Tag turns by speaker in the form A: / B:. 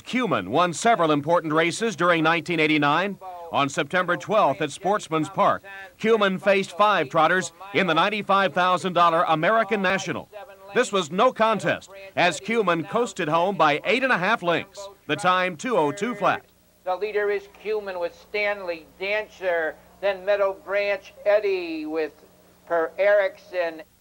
A: CUMIN won several important races during 1989. On September 12th at Sportsmans Park, CUMIN faced 5 trotters in the $95,000 American National. This was no contest, as CUMIN coasted home by 8.5 lengths, the time 2:02 flat.
B: The leader is CUMIN with Stanley, Dancer, then Meadow Branch Eddie with Per Erickson.